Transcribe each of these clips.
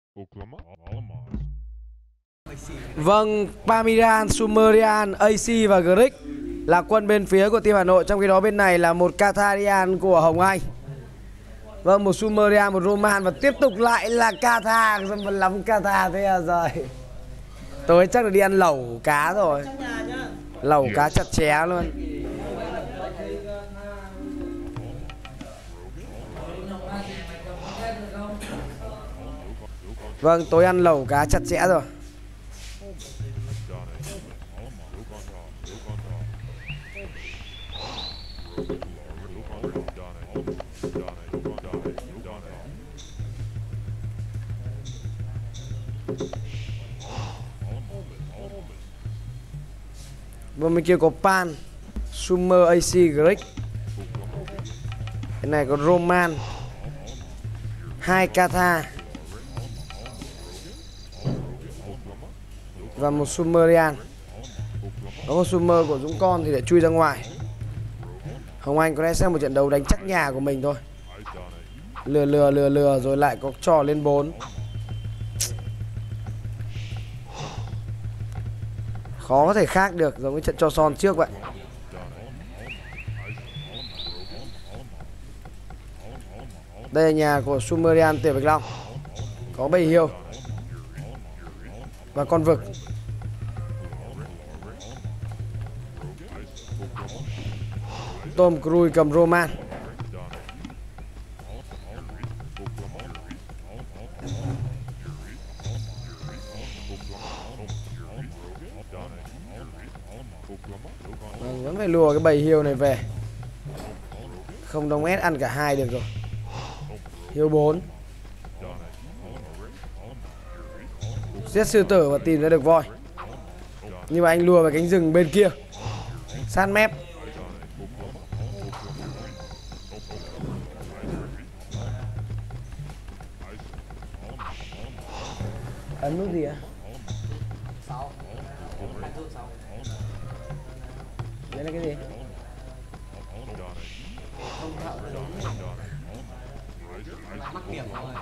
Vâng, Pamiran, Sumerian, AC và Grick là quân bên phía của team Hà Nội. Trong khi đó bên này là một Catharian của Hồng Anh. Vâng, một Sumerian, một Roman. Và tiếp tục lại là Catha. Vẫn lắm Catha thế à rồi. Tôi chắc là đi ăn lẩu cá rồi. Lẩu cá chặt chẽ luôn. Vâng, tối ăn lẩu cá chặt chẽ rồi. Vâng, bên kia có Pan, Sumer, AC, Grick. Cái này có Roman, 2 Catha và một Sumerian. Có một Sumer của Dũng Con thì để chui ra ngoài. Hồng Anh có lẽ sẽ một trận đấu đánh chắc nhà của mình thôi. Lừa rồi lại có trò lên 4. Khó có thể khác được, giống cái trận cho son trước vậy. Đây là nhà của Sumerian Tiểu Bạch Long. Có bầy hiêu và con vực. Tom Cruise cầm Roman. Vẫn phải lùa cái bầy hiêu này về. Không đồng S ăn cả hai được rồi. Hiêu 4. Giết sư tử và tìm ra được voi. Nhưng mà anh lùa vào cánh rừng bên kia. Sát mép. Ấn nút gì ạ? 6. Đấy là cái gì? Mắc điểm rồi.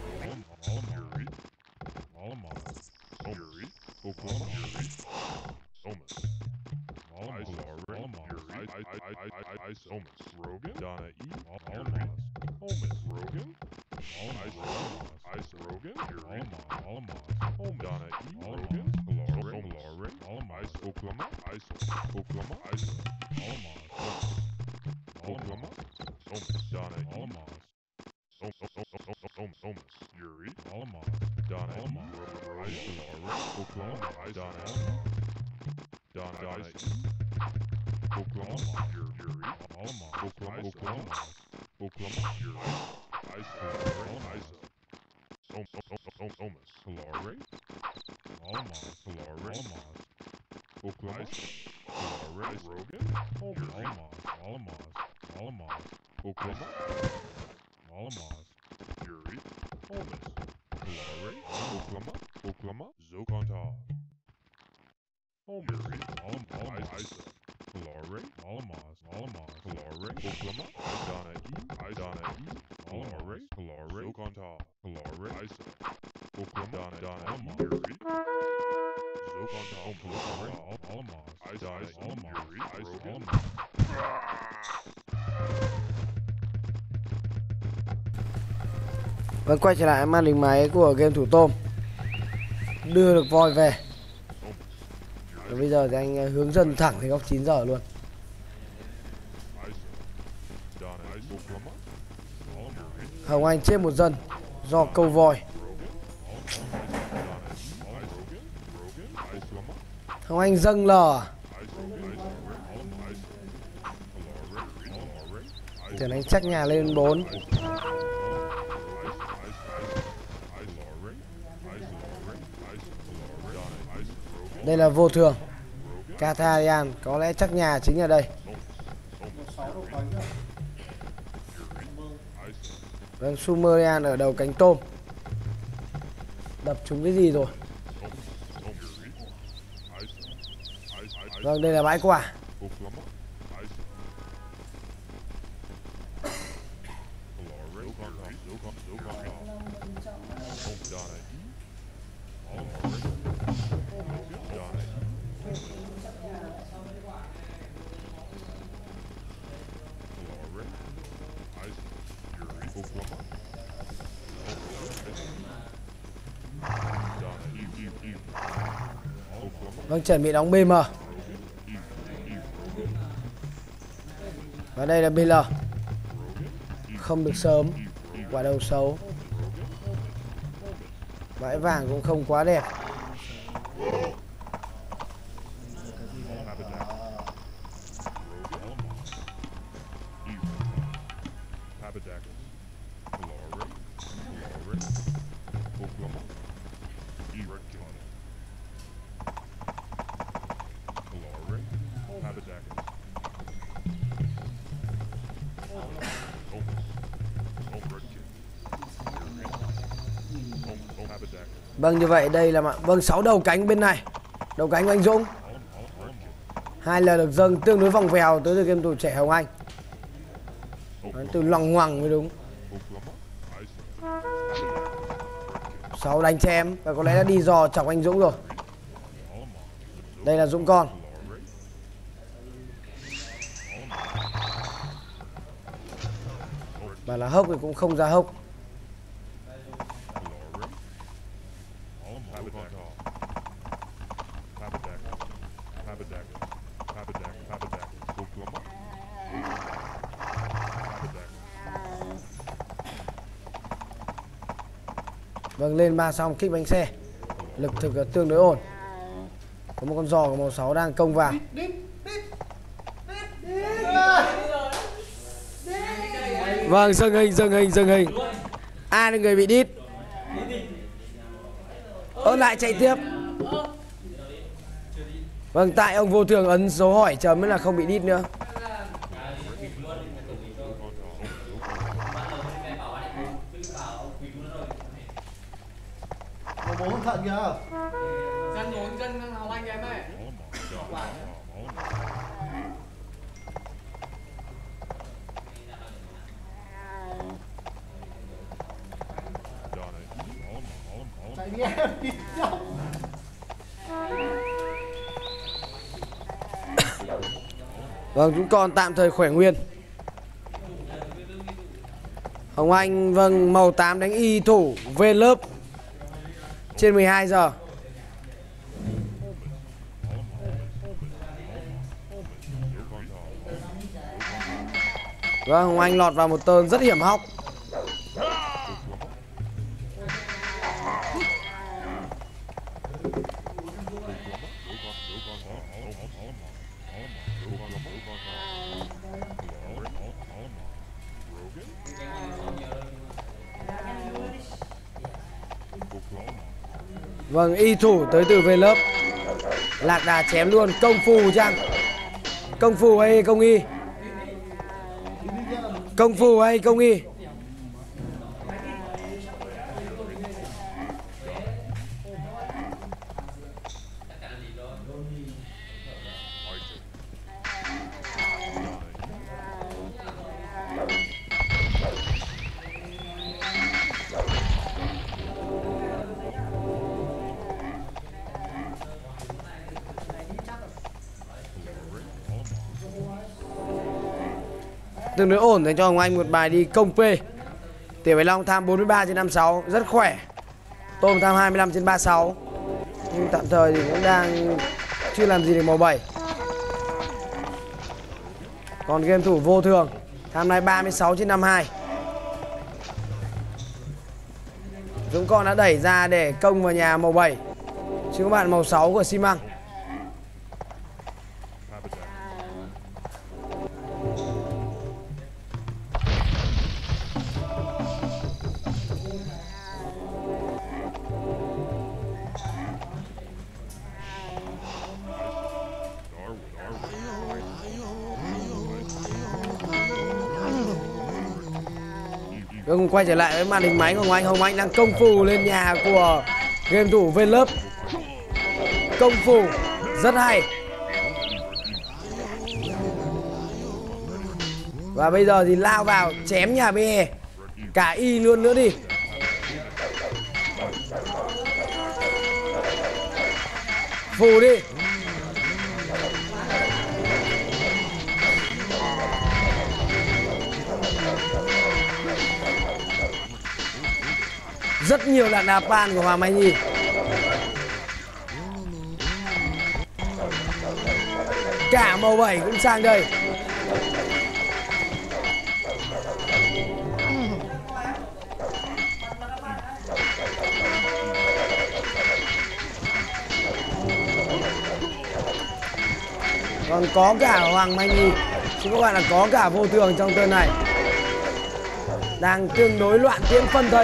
Vẫn quay trở lại màn hình máy của game thủ tôm. Đưa được voi về. Và bây giờ thì anh hướng dần thẳng đến góc 9 giờ luôn. Hồng Anh chết một dân do câu voi. Hồng Anh dâng lờ. Tưởng anh chắc nhà lên 4. Đây là vô thường. Catharian có lẽ chắc nhà chính ở đây. Vâng, Sumerian ở đầu cánh tôm. Đập trúng cái gì rồi? Vâng, đây là bãi quả. Vâng, chuẩn bị đóng BM. Và đây là BL. Không được sớm. Quả đầu xấu. Bãi vàng cũng không quá đẹp. Vâng, như vậy đây là vâng 6 đầu cánh bên này. Đầu cánh của anh Dũng. 2 lần được dâng tương đối vòng vèo tới từ game thủ trẻ Hồng Anh. Từ loằng ngoằng mới đúng. 6 đánh chém và có lẽ đã đi dò chọc anh Dũng rồi. Đây là Dũng con. Và là hốc thì cũng không ra hốc. Vâng, lên 3 xong kích bánh xe. Lực thực là tương đối ổn. Có một con giò của màu 6 đang công vào. Vâng, dâng hình. Ai là người bị đít? Lại chạy tiếp. Vâng, tại ông vô thường ấn dấu hỏi chấm mới là không bị đít nữa. Bố không thận kìa. Dân Hồng Anh em ơi. Chạy đi em đi đâu. Vâng, chúng con tạm thời khỏe nguyên. Hồng Anh, vâng, màu 8 đánh y thủ về lớp trên 12 giờ. Vâng, Hồng Anh lọt vào một tơn rất hiểm hóc. Vâng, y thủ tới từ về lớp. Lạc đà chém luôn. Công phu chăng? Công phu hay công y? Công phu hay công y? Tương đối ổn dành cho Hồng Anh một bài đi công P. Tiểu Bạch Long tham 43/56 rất khỏe. Tôm tham 25/36. Nhưng tạm thời thì cũng đang chưa làm gì được màu 7. Còn game thủ vô thường tham nay 36/52. Dũng con đã đẩy ra để công vào nhà màu 7. Chứ các bạn màu 6 của xi măng. Cùng quay trở lại với màn hình máy của Hồng Anh. Hồng Anh đang công phu lên nhà của game thủ về lớp. Công phu rất hay. Và bây giờ thì lao vào chém nhà BE. Cả y luôn nữa đi. Phù đi. Rất nhiều là đà pan của Hoàng Mai Nhi. cả màu 7 cũng sang đây. Còn có cả Hoàng Mai Nhi, chứ các bạn là có cả Vô Thường trong turn này. Đang tương đối loạn tiến phân thây.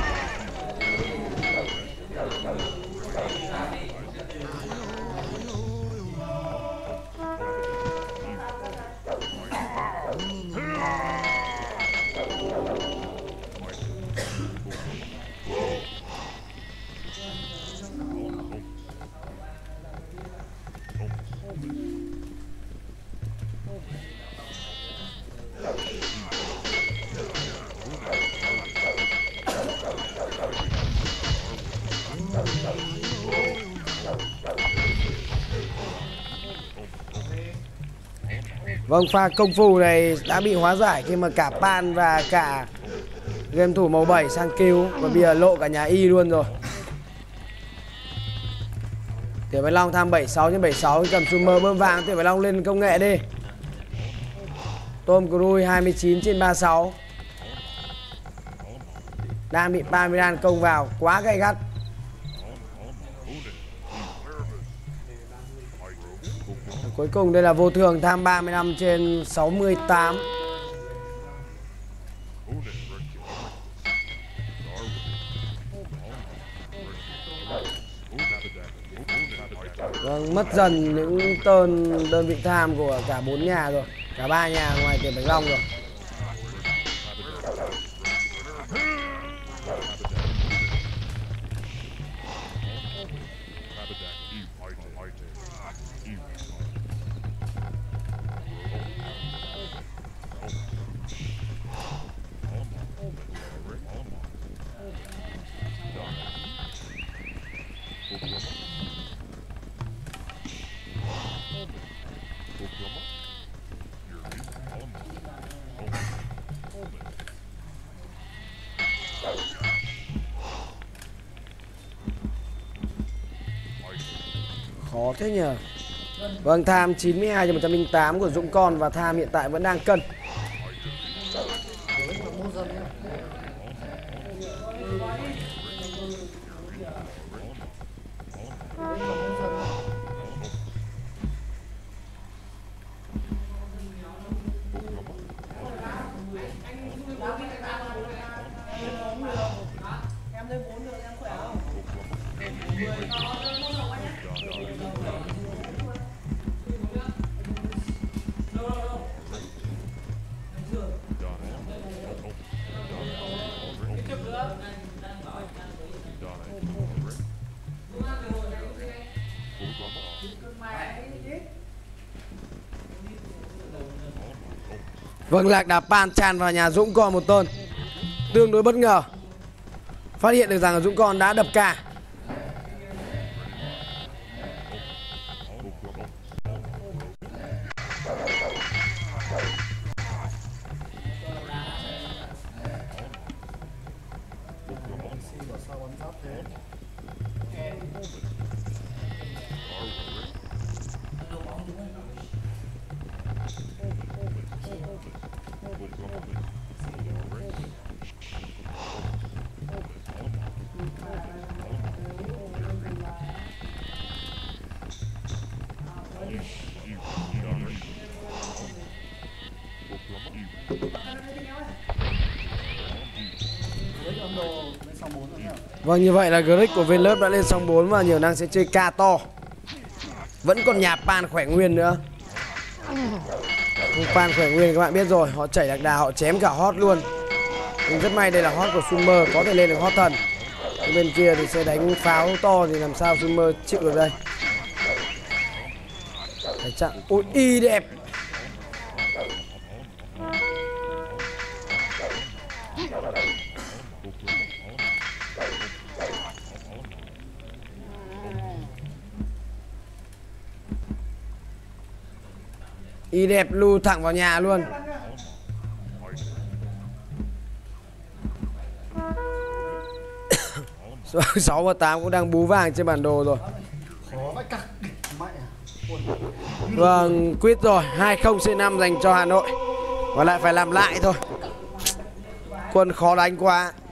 Vâng, pha công phu này đã bị hóa giải khi mà cả Pan và cả game thủ màu 7 sang cứu. Và bây giờ lộ cả nhà Y luôn rồi. Tiểu Bạch Long tham 76 trên 76, cầm Sumer bơm vàng. Tiểu Bạch Long lên công nghệ đi. Tom Cruise 29 trên 36. Đang bị Parmesan công vào, quá gay gắt. Cuối cùng đây là Vô Thường tham 35 trên 68. Vâng, mất dần những đơn vị tham của cả 4 nhà rồi. Cả 3 nhà ngoài Tiểu Bạch Long rồi. Khó thế nhờ. Vâng, tham 92 trên 108 của Dũng Con và tham hiện tại vẫn đang cân. Vâng, lạc đà Pan tràn vào nhà Dũng Con một tên tương đối bất ngờ. Phát hiện được rằng Dũng Con đã đập cả. Vâng, như vậy là Grick của Viên Lớp đã lên sóng 4 và nhiều năng sẽ chơi ca to. Vẫn còn nhà Pan khỏe nguyên nữa. Pan khỏe nguyên các bạn biết rồi, họ chảy lạc đà, họ chém cả hot luôn. Nhưng rất may đây là hot của Sumer, có thể lên được hot thần. Cái bên kia thì sẽ đánh pháo to thì làm sao Sumer chịu được đây. Phải chặn. Ôi, y đẹp. Y đẹp lù thẳng vào nhà luôn. Số 6 và 8 cũng đang bú vàng trên bản đồ rồi. Khó vãi cặc. Mẹ. Vâng, quyết rồi, 2-0 C5 dành cho Hà Nội. Và lại phải làm lại thôi. Quân khó đánh quá.